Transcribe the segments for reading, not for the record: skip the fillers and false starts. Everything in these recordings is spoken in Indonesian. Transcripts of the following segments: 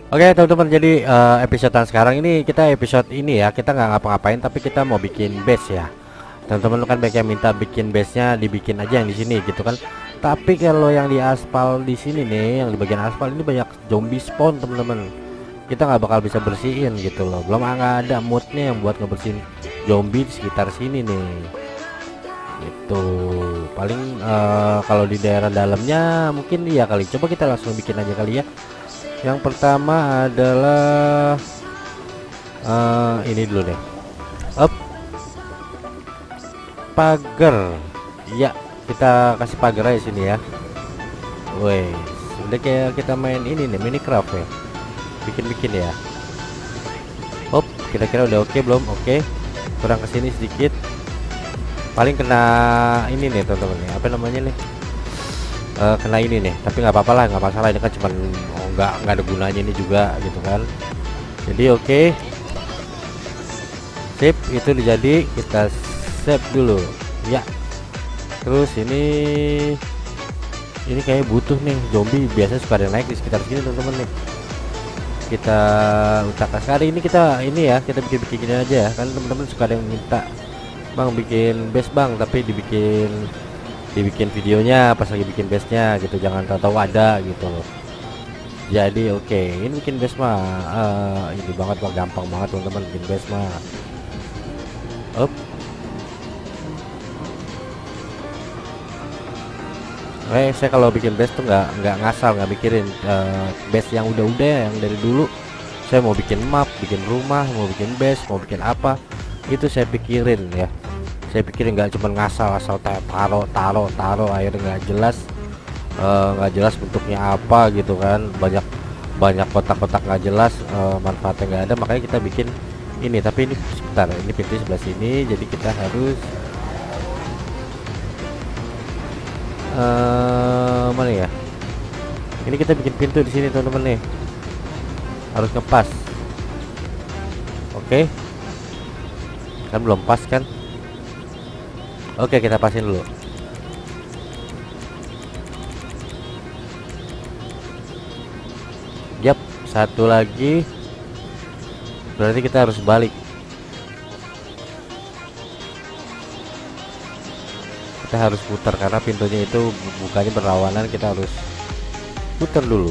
Oke teman-teman, jadi episode sekarang ini kita episode ini ya, kita nggak ngapa-ngapain tapi kita mau bikin base ya. Teman-teman kan banyak yang minta bikin base-nya dibikin aja yang di sini gitu kan. Tapi kalau yang di aspal di sini nih, yang di bagian aspal ini banyak zombie spawn teman-teman. Kita nggak bakal bisa bersihin gitu loh. Belum nggak ada moodnya yang buat ngebersihin zombie di sekitar sini nih. Itu paling kalau di daerah dalamnya mungkin iya kali. Coba kita langsung bikin aja kali ya. Yang pertama adalah ini dulu deh. Up, pagar. Ya, kita kasih pagar aja sini ya. Woi, udah kayak kita main ini nih, Minecraft ya. Bikin-bikin ya. Hop, kira-kira udah oke belum? Oke. Kurang kesini sedikit. Paling kena ini nih teman-teman nih. Apa namanya nih? Kena ini nih, tapi nggak apa-apa lah, nggak masalah, ini kan cuman nggak ada gunanya ini juga gitu kan. Jadi oke, sip, itu dijadi kita save dulu ya. Terus ini kayak butuh nih zombie, biasanya suka ada naik di sekitar sini teman-teman nih. Kita utak sekali ini, kita ini ya, kita bikin gini aja ya kan. Teman-teman suka ada yang minta, bang bikin base bang, tapi dibikin videonya pas lagi bikin base nya gitu, jangan tahu-tahu ada gitu loh. Jadi oke, ini bikin base mah ini banget mah, gampang banget teman-teman bikin base mah. Up. Saya kalau bikin base tuh nggak ngasal, nggak mikirin base yang udah yang dari dulu. Saya mau bikin map, bikin rumah, mau bikin base, mau bikin apa, itu saya pikirin ya. Saya pikirin, nggak cuma ngasal-asal taruh akhirnya nggak jelas bentuknya apa gitu kan. Banyak kotak-kotak nggak jelas, manfaatnya nggak ada. Makanya kita bikin ini. Tapi ini sebentar, ini pintu sebelah sini, jadi kita harus mana ya, ini kita bikin pintu di sini teman-teman nih, harus ngepas. Oke, kan belum pas kan. Oke, kita pasin dulu. Yap, satu lagi. Berarti kita harus balik. Kita harus putar karena pintunya itu bukanya berlawanan, kita harus putar dulu.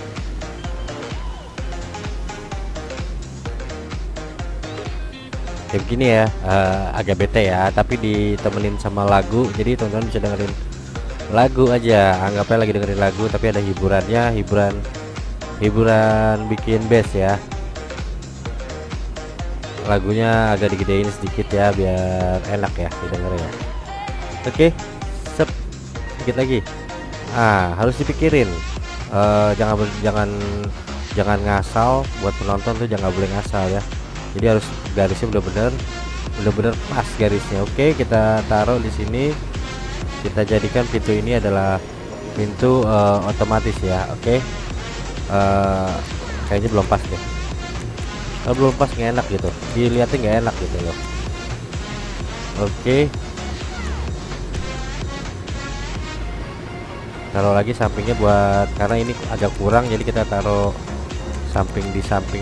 Kayak begini ya, agak bete ya, tapi ditemenin sama lagu, jadi teman-teman bisa dengerin lagu aja, anggapnya lagi dengerin lagu tapi ada hiburannya, hiburan bikin base ya. Lagunya agak digedein sedikit ya biar enak ya didengar ya. Oke, sep, sedikit lagi. Harus dipikirin, jangan ngasal. Buat penonton tuh jangan boleh ngasal ya. Jadi harus garisnya bener-bener pas garisnya. Oke, kita taruh di sini. Kita jadikan pintu ini adalah pintu otomatis ya. Oke, kayaknya belum pas deh. Kalau belum pas nggak enak gitu, dilihatnya nggak enak gitu loh. Oke, taruh lagi sampingnya buat, karena ini agak kurang, jadi kita taruh di samping.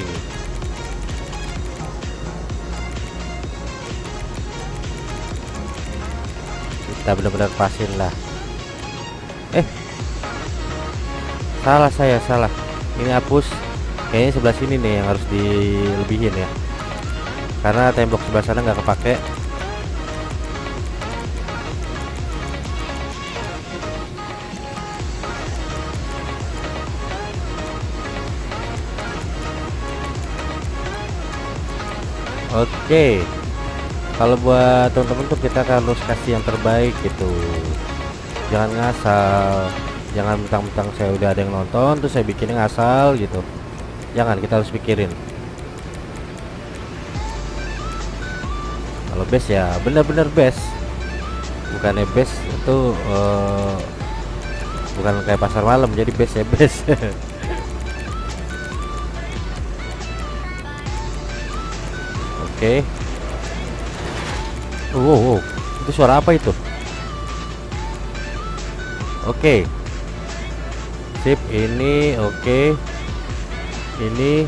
Kita benar-benar pasin lah. Salah. Ini hapus. Kayaknya sebelah sini nih yang harus dilebihin ya, karena tembok sebelah sana nggak kepake. Oke, kalau buat teman-teman tuh kita harus kasih yang terbaik gitu, jangan ngasal, jangan mentang-mentang saya udah ada yang nonton terus saya bikinnya ngasal gitu. Jangan, kita harus pikirin. Kalau base ya bener-bener base, bukannya base itu bukan kayak pasar malam, jadi base ya base. Oke. Wow, itu suara apa itu? Oke, sip, ini oke. ini.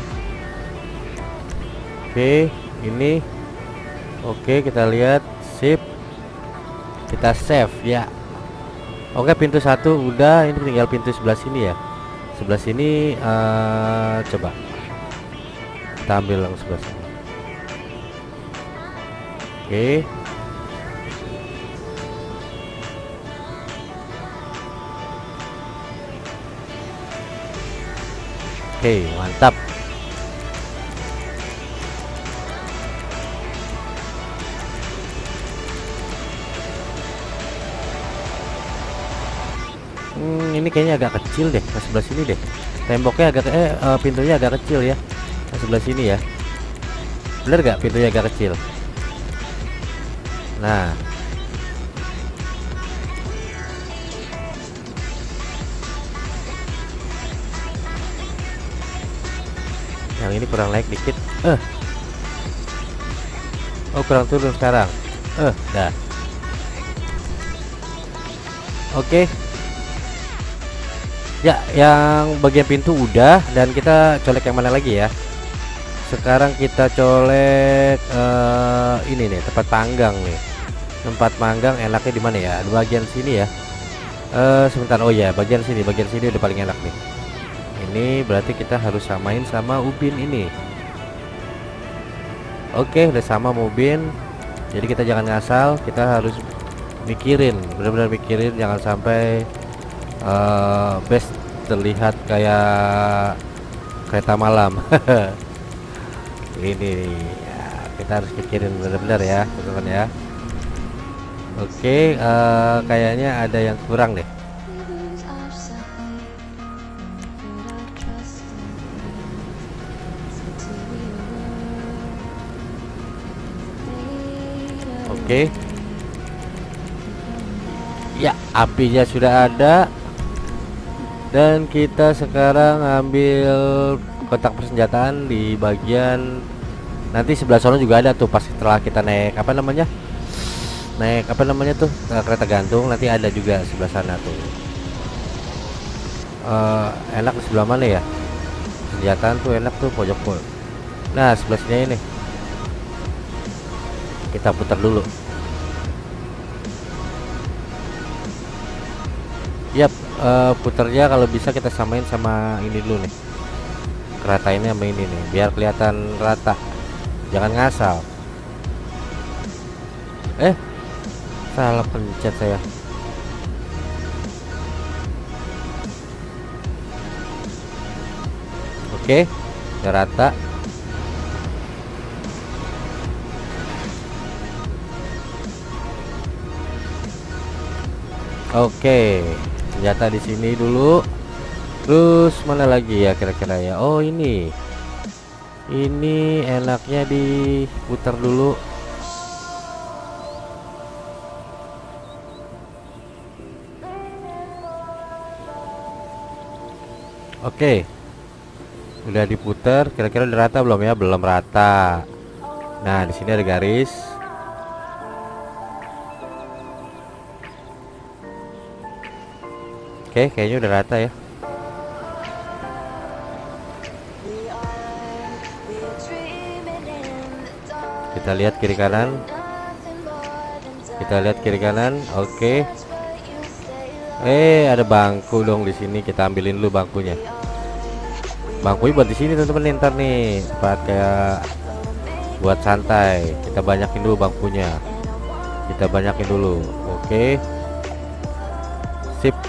Oke, ini. Oke, kita lihat. Sip. Kita save ya. Oke, pintu satu udah. Ini tinggal pintu sebelah sini ya. Sebelah sini coba kita ambil yang sebelah sini. Oke. Oke, mantap. Ini kayaknya agak kecil deh ke sebelah sini deh. Temboknya agak pintunya agak kecil ya. Ke sebelah sini ya. Bener gak pintunya agak kecil? Nah. Yang ini kurang naik dikit. Oh, kurang turun sekarang. Dah. Oke. Ya, yang bagian pintu udah, dan kita colek yang mana lagi ya? Sekarang kita colek ini nih, tempat panggang nih. Tempat panggang enaknya di mana ya? Di bagian sini ya. Sebentar. Oh ya, bagian sini udah paling enak nih. Ini berarti kita harus samain sama ubin ini. Oke, udah sama sama ubin. Jadi kita jangan ngasal, kita harus mikirin, benar-benar mikirin, jangan sampai base terlihat kayak kereta malam. Ini ya, kita harus pikirin benar-benar ya teman-teman ya. Oke, kayaknya ada yang kurang deh. Oke. Ya, apinya sudah ada. Dan kita sekarang ambil kotak persenjataan di bagian nanti sebelah sana juga ada tuh, pas setelah kita naik apa namanya tuh kereta gantung, nanti ada juga sebelah sana tuh. Enak di sebelah mana ya senjataan tuh, enak tuh pojok pol. Nah, sebelah sini ini kita putar dulu. Yap, putarnya kalau bisa kita samain sama ini dulu nih, kereta ini sama ini nih, biar kelihatan rata, jangan ngasal. Salah pencet saya. Oke, udah rata. Oke, senjata di sini dulu. Terus mana lagi ya kira-kira ya? Oh, ini enaknya diputar dulu. Oke, udah diputar. Kira-kira udah rata belum ya? Belum rata. Nah, di sini ada garis. Oke, kayaknya udah rata ya. Kita lihat kiri kanan. Oke. Ada bangku dong di sini. Kita ambilin dulu bangkunya. Bangkunya buat di sini teman-teman, ntar nih tempat kayak buat santai. Kita banyakin dulu bangkunya. Oke. Sip.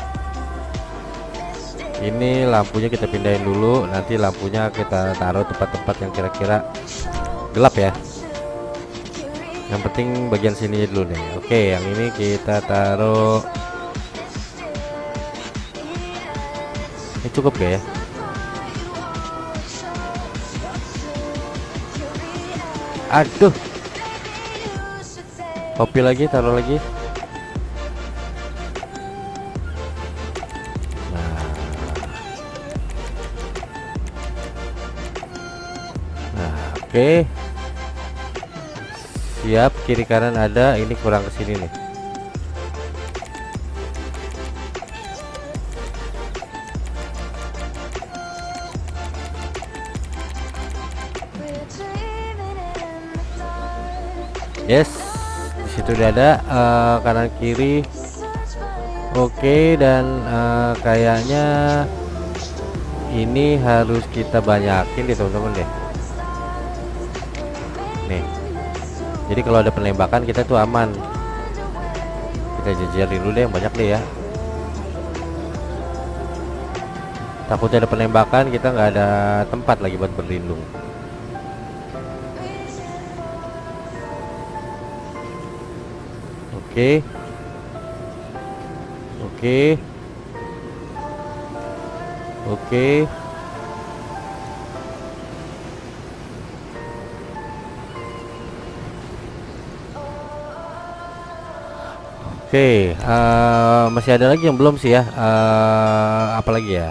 Ini lampunya kita pindahin dulu. Nanti lampunya kita taruh tempat-tempat yang kira-kira gelap ya. Yang penting bagian sini dulu nih. Oke, yang ini kita taruh. Ini cukup gak ya? Aduh, copy lagi, taruh lagi. Oke, siap. Kiri kanan ada, ini kurang ke sini nih. Yes, di situ udah ada kanan kiri. Oke, dan kayaknya ini harus kita banyakin deh teman-teman deh. Nih, jadi kalau ada penembakan kita tuh aman. Kita jajarin dulu deh yang banyak deh ya. Takutnya ada penembakan, kita nggak ada tempat lagi buat berlindung. Oke. Oke. Oke. Oke, masih ada lagi yang belum sih ya. Apa lagi ya?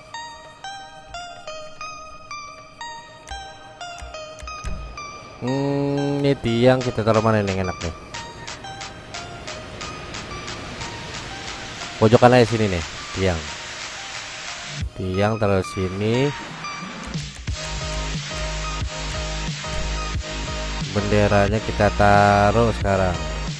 Ini tiang kita taruh mana yang enak nih? Pojokan aja sini nih, tiang. Tiang taruh sini. Benderanya kita taruh sekarang.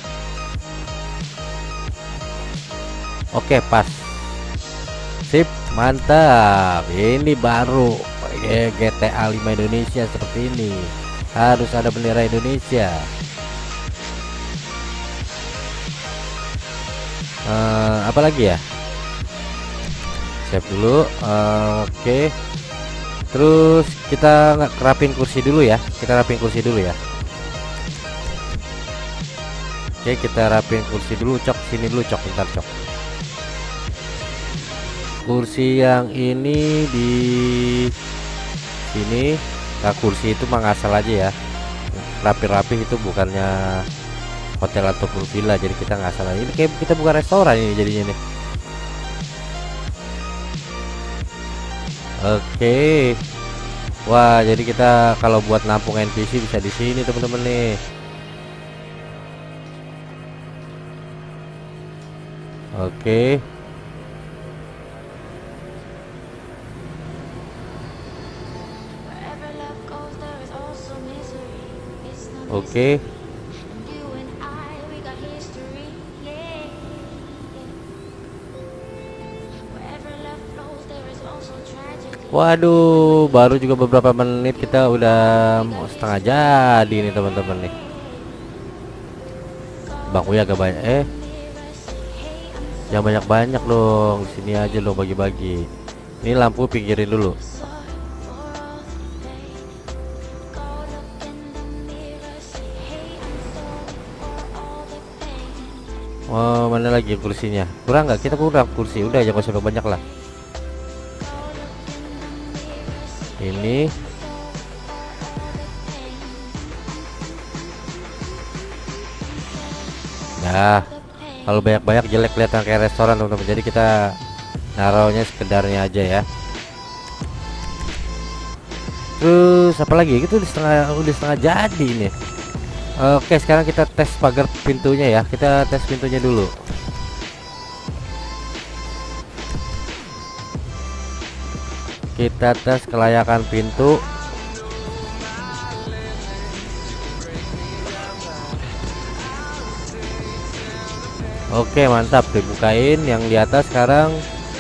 Oke, pas. Sip, mantap. Ini baru GTA 5 Indonesia seperti ini. Harus ada bendera Indonesia. Apa lagi ya? Save dulu. Oke. Terus kita rapin kursi dulu ya. Kita rapin kursi dulu ya. Oke, kita rapin kursi dulu. Cok, sini dulu cok, bentar cok. Kursi yang ini di sini. Nah, kursi itu mah ngasal aja ya. Rapi-rapi itu bukannya hotel ataupun villa, jadi kita nggak salah. Ini kayak kita buka restoran ini jadinya nih. Oke. Wah, jadi kita kalau buat nampung NPC bisa di sini teman-teman nih. Oke. Oke. Waduh, baru juga beberapa menit kita udah mau setengah jadi nih teman-teman nih. Bangkunya agak banyak. Yang banyak-banyak dong. Sini aja loh bagi-bagi. Ini lampu pinggirin dulu. Oh, mana lagi kursinya? Kurang nggak? Kita kurang kursi. Udah jangan sampai banyak lah. Ini. Nah, kalau banyak-banyak jelek kelihatan kayak restoran teman-teman. Jadi kita naruhnya sekedarnya aja ya. Terus apa lagi? Itu udah setengah jadi nih. Oke, sekarang kita tes pagar pintunya ya. Kita tes pintunya dulu. Kita tes kelayakan pintu. Oke, mantap. Dibukain yang di atas sekarang.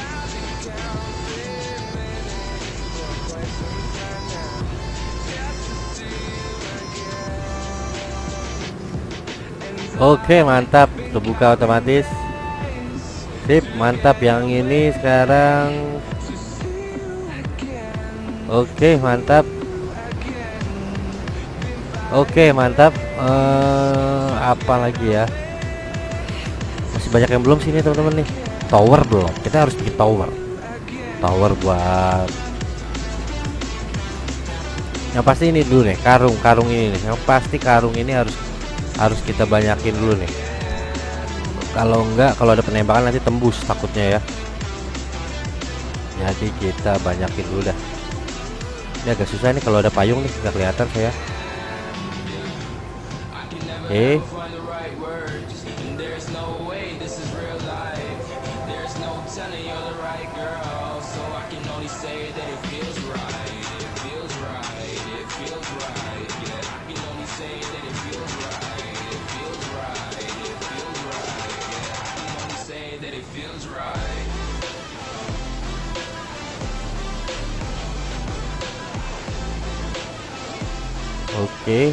Oke, mantap, terbuka otomatis. Sip, mantap. Yang ini sekarang. Oke, mantap. Oke, mantap. Apa lagi ya? Masih banyak yang belum sini teman-teman nih. Tower belum. Kita harus bikin tower. Tower buat. Yang pasti ini dulu nih, karung ini nih. Yang pasti karung ini harus kita banyakin dulu nih. Kalau enggak, kalau ada penembakan nanti tembus takutnya ya. Jadi kita banyakin dulu dah. Ini agak susah nih kalau ada payung nih, nggak kelihatan saya. Oke. Oke.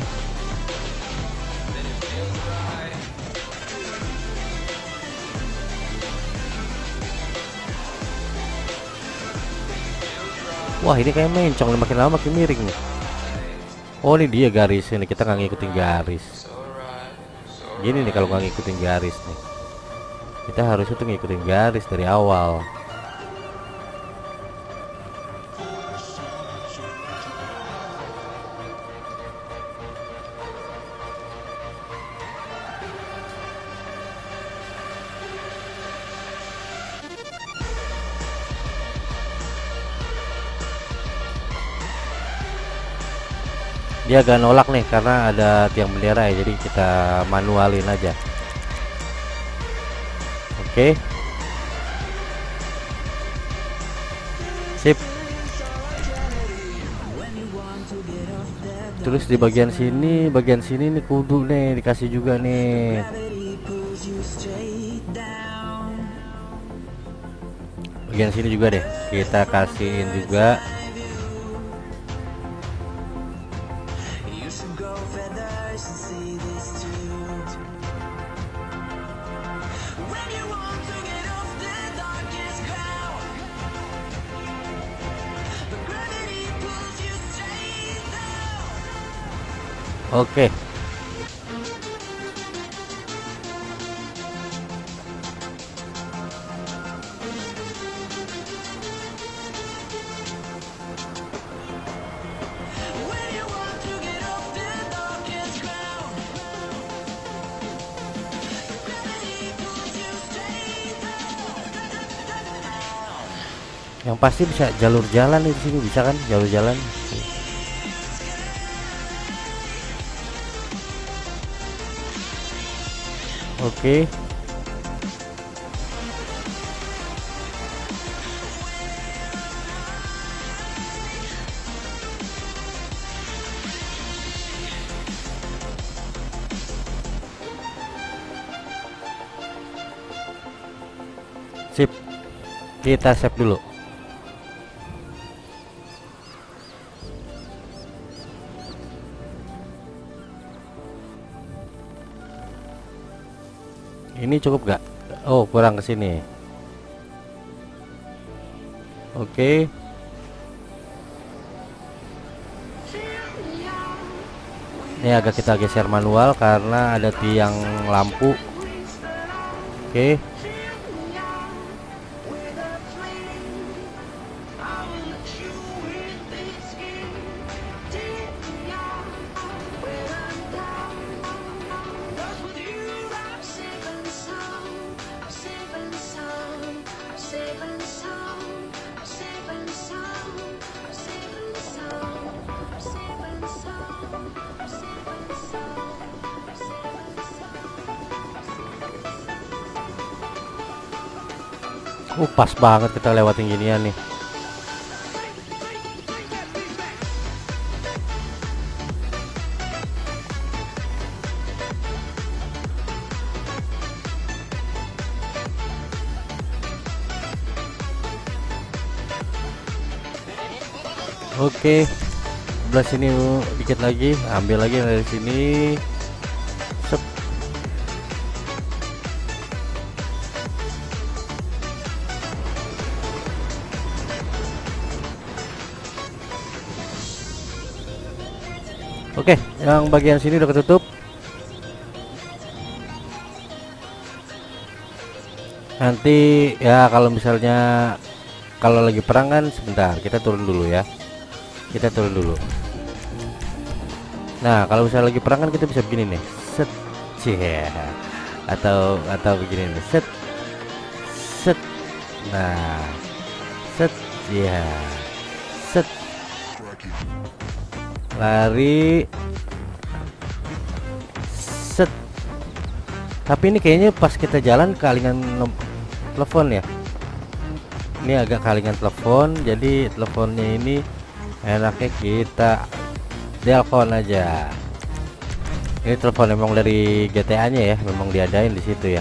Wah, ini kayak mencong nih, makin lama makin miring nih. Oh, ini dia garis ini, kita nggak ngikutin garis. Gini nih kalau nggak ngikutin garis nih. Kita harus tuh ngikutin garis dari awal. Dia agak nolak nih karena ada tiang bendera ya, jadi kita manualin aja. Oke. Sip. Terus di bagian sini nih kudu nih dikasih juga nih. Bagian sini juga deh kita kasihin juga. Oke. Yang pasti bisa jalur jalan di sini, bisa kan jalur jalan. Oke. Sip. Kita save dulu. Ini cukup gak? Oh, kurang ke sini. Oke. Ini agak kita geser manual karena ada tiang lampu. Oke. Pas banget kita lewatin ginian nih. Oke, sebelah sini dikit lagi, ambil lagi dari sini. Sep. Oke, yang bagian sini udah ketutup. Nanti ya kalau misalnya kalau lagi perang kan sebentar, kita turun dulu ya. Kita turun dulu. Nah, kalau misalnya lagi perang kan kita bisa begini nih. Set. Cie. Atau begini nih. Set. Set. Nah. Set. Ya. Set. Lari. Set. Tapi ini kayaknya pas kita jalan kalingan telepon ya. Ini agak kalingan telepon, jadi teleponnya ini enaknya kita telepon aja. Ini telepon memang dari GTA nya ya, memang diadain di situ ya.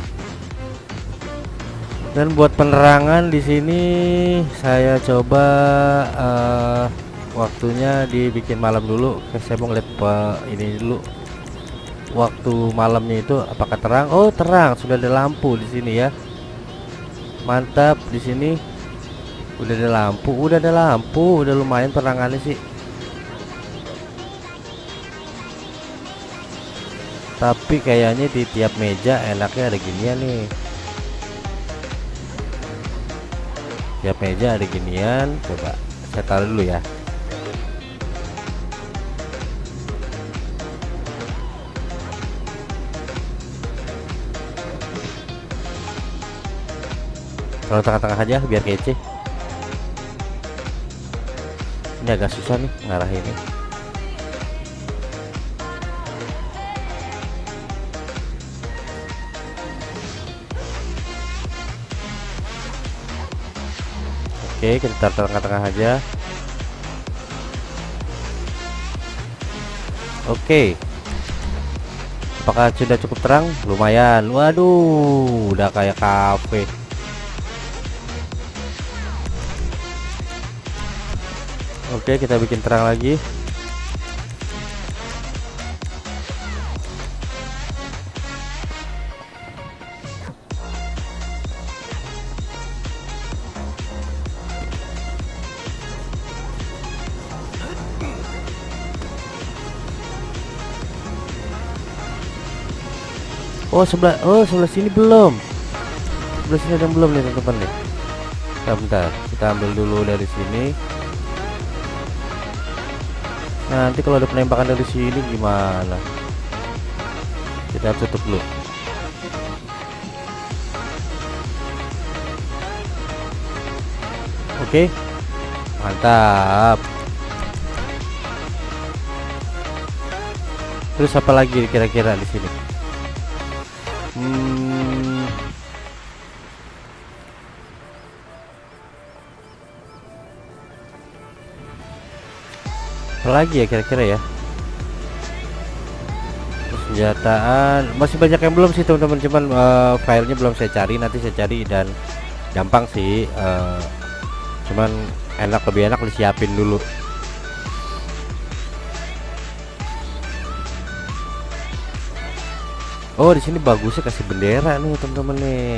Dan buat penerangan di sini saya coba waktunya dibikin malam dulu. Saya mau ngeliat ini dulu waktu malamnya itu apakah terang. Oh terang, sudah ada lampu di sini ya, mantap. Di sini udah ada lampu, udah lumayan penerangannya sih. Tapi kayaknya di tiap meja enaknya ada ginian nih. Tiap meja ada ginian. Coba saya taruh dulu ya. Kalau tengah-tengah aja biar kece. Ini agak susah nih ngarahinnya. Oke, kita taruh tengah-tengah aja. Oke, apakah sudah cukup terang? Lumayan. Waduh, udah kayak kafe. Oke, kita bikin terang lagi. sebelah sini belum. Sebelah sini ada yang belum nih teman-teman nih. Bentar, kita ambil dulu dari sini. Nah, nanti kalau ada penembakan dari sini gimana? Kita tutup dulu. Oke, mantap. Terus apa lagi kira-kira di sini? Apa lagi ya kira-kira ya? Senjataan masih banyak yang belum sih teman-teman, cuman filenya belum saya cari, nanti saya cari dan gampang sih, cuman lebih enak disiapin dulu. Oh di sini bagusnya kasih bendera nih teman-teman nih.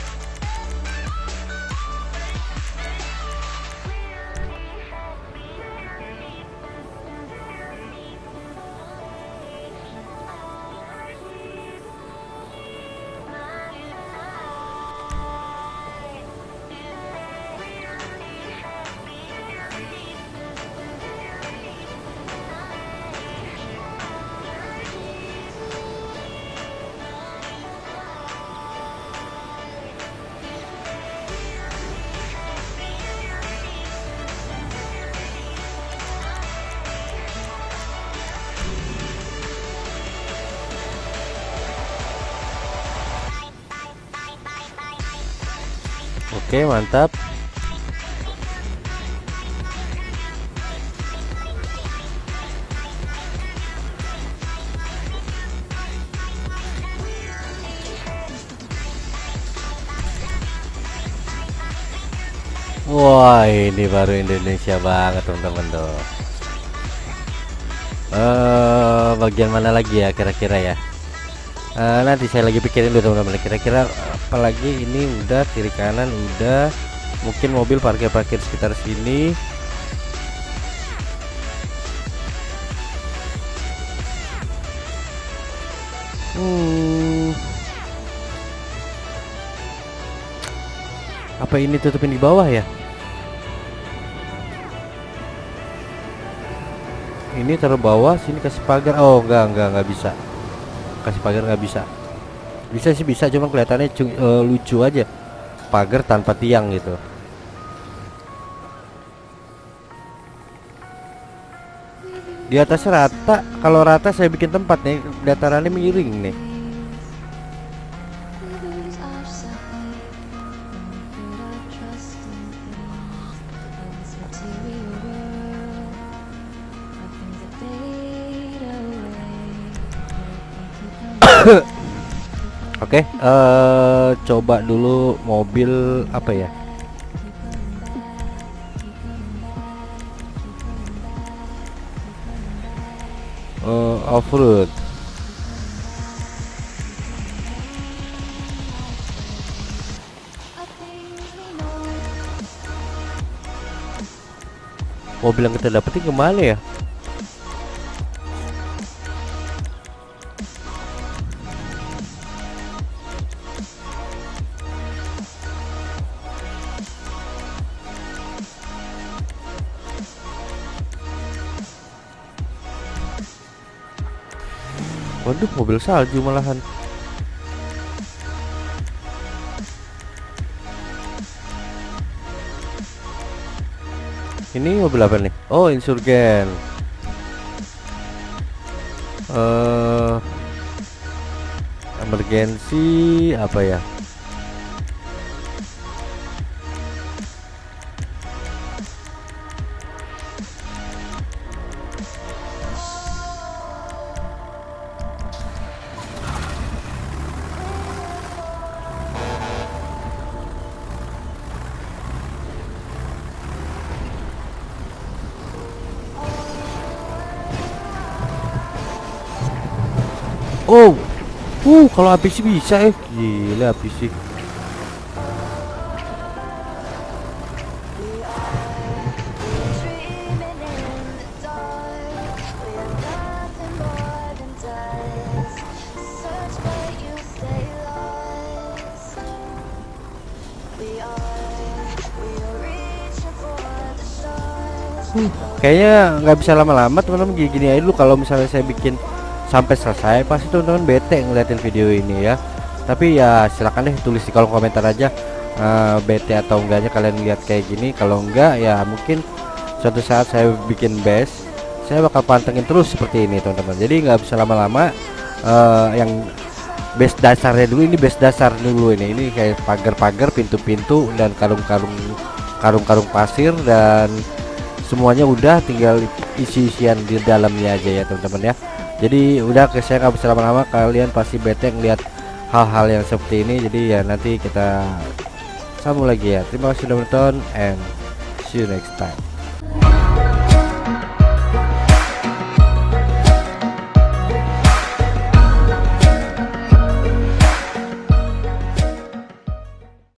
Oke, mantap. Wah, ini baru Indonesia banget teman-teman tuh. Bagian mana lagi ya kira-kira ya? Nanti saya lagi pikirin dulu teman-teman. Kira-kira apalagi ini udah, kiri kanan udah, mungkin mobil parkir sekitar sini. Apa ini tutupin di bawah ya? Ini taruh bawah, sini kasih pagar. Oh enggak bisa. Kasih pagar nggak bisa. Bisa sih bisa, cuma kelihatannya lucu aja. Pagar tanpa tiang gitu. Di atasnya rata. Kalau rata saya bikin tempat nih, datarannya miring nih. Oke, coba dulu mobil apa ya? off-road. Mobil yang kita dapetin kemana ya? Waduh, mobil salju malahan. Ini mobil apa nih? Oh, insurgen. Emergency apa ya? Oh, kalau habis bisa gila habis sih. Kayaknya nggak bisa lama-lama teman-teman, gini aja dulu. Kalau misalnya saya bikin sampai selesai pasti teman-teman bete ngeliatin video ini ya. Tapi ya silakan deh tulis di kolom komentar aja bete atau enggaknya kalian lihat kayak gini. Kalau enggak ya mungkin suatu saat saya bikin base, saya bakal pantengin terus seperti ini teman-teman. Jadi nggak bisa lama-lama. Yang base dasarnya dulu, ini base dasar dulu, ini kayak pagar-pagar, pintu-pintu, dan karung-karung pasir, dan semuanya udah, tinggal isi-isian di dalamnya aja ya teman-teman ya. Jadi udah, saya nggak bisa lama-lama, kalian pasti bete ngeliat hal-hal yang seperti ini. Jadi ya nanti kita sambung lagi ya. Terima kasih sudah menonton and see you next time.